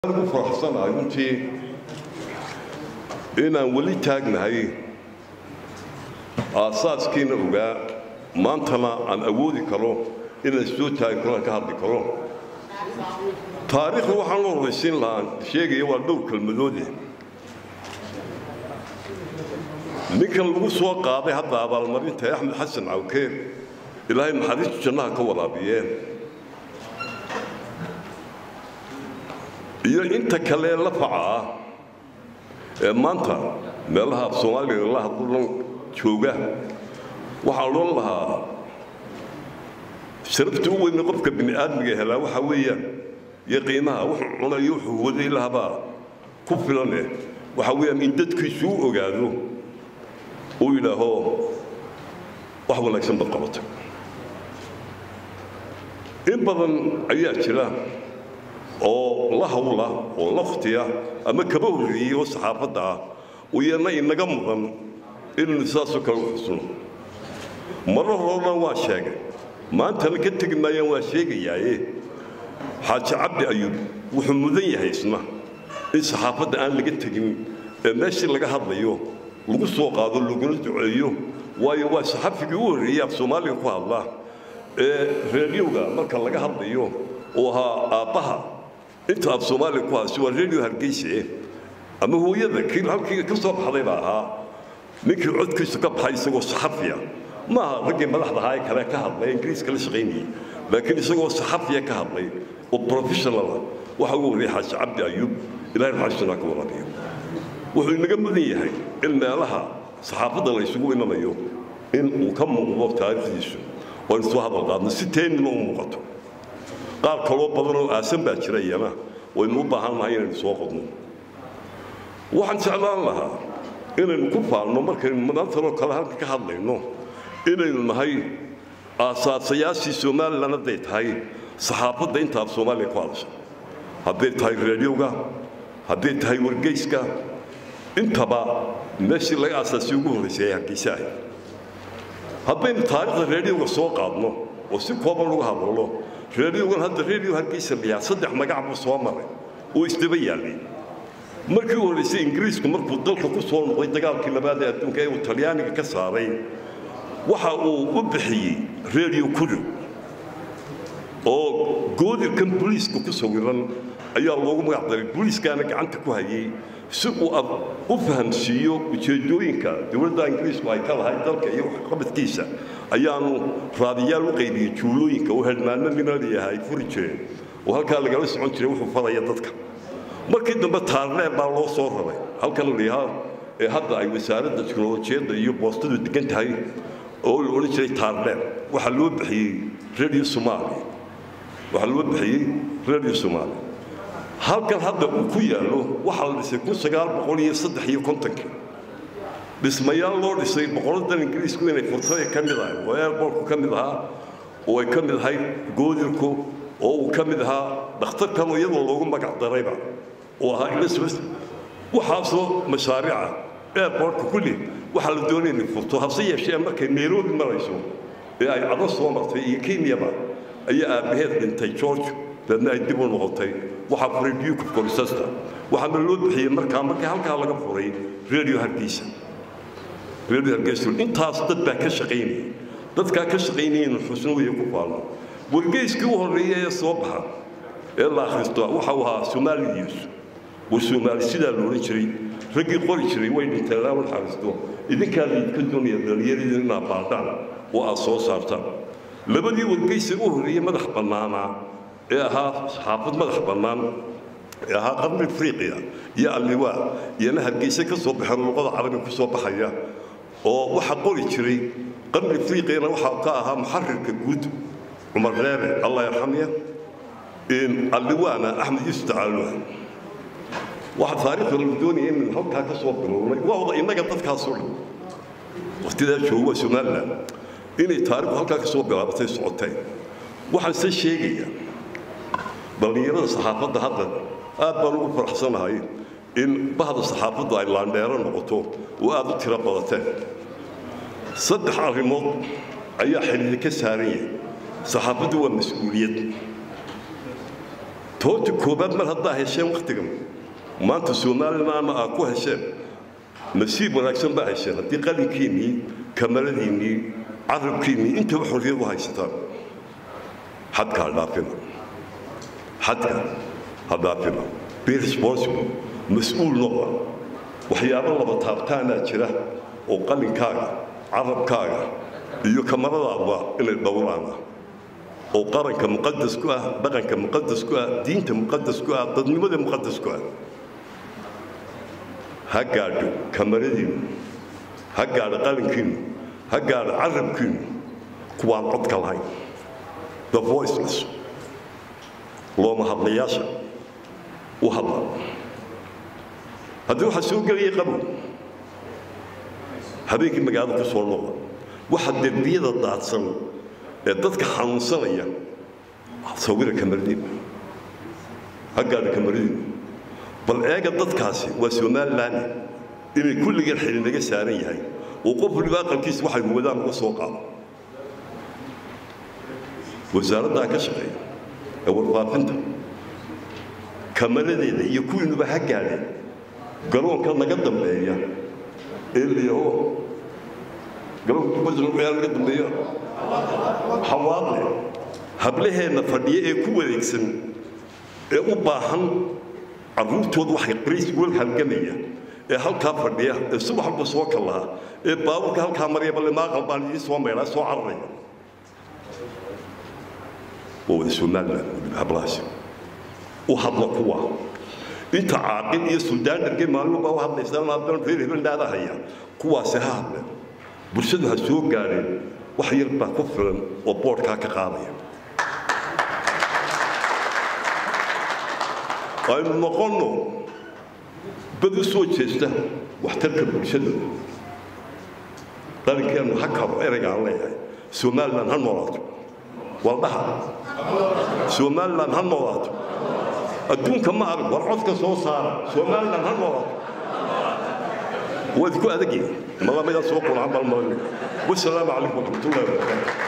ugu faraxsanahay runtii inaan weli taagnahay aasaaskiina ogaa maantana aan awoodi karo inaan soo taagi karo ka hadli karo taariikhda waxaan loo horeysiin lahaa sheegaya waa dhowr kelmadoode ninkan lagu soo qaaday hadda abaalmarinta axmed xasan cawkeer ilaahay naxariista jannaha ka waraabiyeen iyo inta kale la faca ee maanta meelaha Soomaaliya la hadlan jooga waxa loo lahaa sharaftu weyn qofka bini aadmiga hela waxa weeyaan yaqiinaha wuxuu cunayo wuxuu waday lahaba ku filan waxa weeyaan in dadkiisu ogaado oo ilaaho wax wanaagsan badqabato in badan ayaa jira oo la hawla oo laftiya ama kaba horreeyay saxaafada wiyana inaga mudan inuu saaso kale u xusno mararna waa sheegay maanta la ka tagnaayeen waa sheegayaaye xaaji cabdi ayub wuxuu mudan yahay isna in saxaafada aan laga tagin ee meeshii laga hadlayo lagu soo qaado laguna duceeyo waayo waa saxaafigii u horreeyay Soomaaliya ku hadla ee raadiyowga marka laga hadlayo oo aabaha inta af Soomaaliya ku hadasho waa radio Hargeysa ama hooyada kii halkii ka soo baxday baa ninkii codkiisa ka baxay isagoo saxafiya ma ragii madaxda hay kale ka hadlay Ingiriis kala shaqeynay laakiin isagoo saxafiya ka hadlay oo professional waxa uu riixay Cabdi Ayub ilaahay raxmadiisa ka waraabiyo wuxuu inaga mudan yahay in meelaha saxaafada la isugu imanayo in uu ka muuqdo taariikhdiisa oo soo hadal qaadno si teen u muuqato qaar kale badan oo aasan baa jiray yana way u baahan nahay inaan soo qodno waxaan jeclaan lahaa inaan ku faano markay maanta kala halka ka hadlayno inaynu nahay aasaasayaashii Soomaaliland ay tahay saxaafada inta Soomaaliya ku hadasha haddii tahay raadiyowga haddii tahay wargeyska intaba meeshii laga aasaasay ugu horeysay Hargeysa haddii taariikhda raadiyowga soo qaadno oo si kooban uga hadalno raadiyowgan hadda radio Hargeysa liya saddex magac buu soo maray oo isdaba yaalay markii uu horeysay Ingiriisku markuu dalka ku soo noqday dagaalkii labaad ee adduunka ee Talyaaniga ka saaray waxa uu u bixiyay radio Kudu oo go'doonka booliiska ku sawiran ayaa loogu magac daray booliiskana gacanta ku hayay si uu u fahamsiiyo ujeedooyinka dawladda Ingiriisku ay ka lahayd dalka iyo qabadkiisa ayaanu raadiyaal u qaybiyay juulooyinka oo helmaanna minaleeyahay furi jireen oo halka laga socon jiray wuxuu fadaya dadka markii dambe taariikh baa loo soo rabay halka la leeyahay ee hadda ay wasaaradda teknolojiyadda iyo boostadu degan tahay oo loo jiray taariikh waxa loo bixiyay radio Somali waxa loo bixiyay radio Somali halkan hadda uu ku yaalo waxa la dhisay 1953 dhismayaal loo dhisay boqorada Ingiriisku inay furtay ka mid ah oo airport ka mid ah oo ay ka mid ahay go'doonku oo uu ka mid ahaa dhakhtarkan iyadoo loogu magac darayba oo ahaa Elizabeth waxa soo mashaariica airport kulli waxa la doonayay in furto hase yeeshee markay Nairobi marayso ee ay cado soo martay iyo Kenya ba ayaa aabaheed dhintay George dadna ay dib u noqotay waxa furay Duke of Gloucester waxa loo bixiyay markaa halka laga furay radio Hargeysa intaas dad baa ka shaqeynay dadka ka shaqeynayeen xusno way ku faalo wargeyskii u horeeyay soo baxa ee la akhristo waxa uu ahaa Soomaaliyeed Soomaali sida loo jiray ragii qori jiray way dhinteen la xariisto idinka ka doonaya dhalinyarada baaldaan oo aad soo saartaan labadii wargeysi u horeeyay madax banaana ee ahaa saxaafad madax banaan ee ahaa qarni Afriqiya iyo Alliwa iyo Hargeysa ka soo baxay luqada Carabiga ku soo baxaya oo waxa qori jiray qarni Afriqiya waxa ka ahaa muxarrirka guud Umar Reebe Allah yarxamiya in Alliwana Ahmed Istaalu waxa taariikhda la doonayay in halka ka soo bilownay waa inaga dadkaas oo waqtiga jooga Soomaaliland inay taariikhda halka ka soo bilaabatay socotay waxaan se sheegaya dhalinyarada saxaafada hadda aad baan ugu faraxsanahay in bahda saxaafada ay laandheero noqoto oo aad u tiro badateen saddex arrimood ayaa xiriir ka saaran yahay saxaafadu waa mas'uuliyad توت كوباد مر هذا هشام وقتكم ما أنت سومال ما أكو هشام نسيب ونكسب بقى هشام هدي قال كيمي كمال ديني عرب كيمي أنت بحرية وهاي ستار حد كهذا فينا حد هذا فينا بيرسبونسبل مسؤول نوع وحياة الله بتابتانا كذا وقال كاغا عرب كاغا iyo kamarada inay dowraan oo qaranka muqaddas ku ah dhaqanka muqaddas ku ah diinta muqaddas ku ah dadnimada muqaddas ku ah hagaado kamaradii hagaado qalinkiin hagaado carabkiin kuwaan codka lahayn the voiceless looma hadlayaasha u hadla haddii waxa soo geliyay qabo habeenkii magaalada ku soo noqda waxa darbiyada daadsan ee dadka xanuunsanaya sawirka kamaradiin hagaada kamaradiin bal eega dadkaasi waa Soomaaliland inay kulligeen xilin laga saaran yahay oo qof waliba aqalkiisa waxay wadaan uga soo qaado wasaaradda ka shaqeeya ee warfaafinta kamaradeeda iyo kuwiinuba hagaadeen garoonka naga dambeeya إليو قالوا تبصروا بيان قدم بيا حواضر هبلها نفردية كوة يكسن أوباهن عروت وضوح يقريس يقول هالجميع هالكا فردية الصبح بسوق الله باوك هالكاميرا بالله ما قلبان يسوى ميلا سوى عرّي وسومالنا هبلاش وهبلا قوة أنت عاقل يا سلطان تركي مالو باو هذا الإسلام هذا في الهند هذا هي قوة سهام برشد هالسوق قارين وحير بكفر وبورد كاك قاضي أي نقولنا بدو سوتش استه واحترك برشد لكن كانوا حكوا إرجع الله سومالنا هالمرات والبحر سومالنا هالمرات أدون كما أعرف ورحت كسو صار سومالنا هالمرات وذكو أذكي ما الله ما يسوق العمل والسلام عليكم ورحمة الله وبركاته.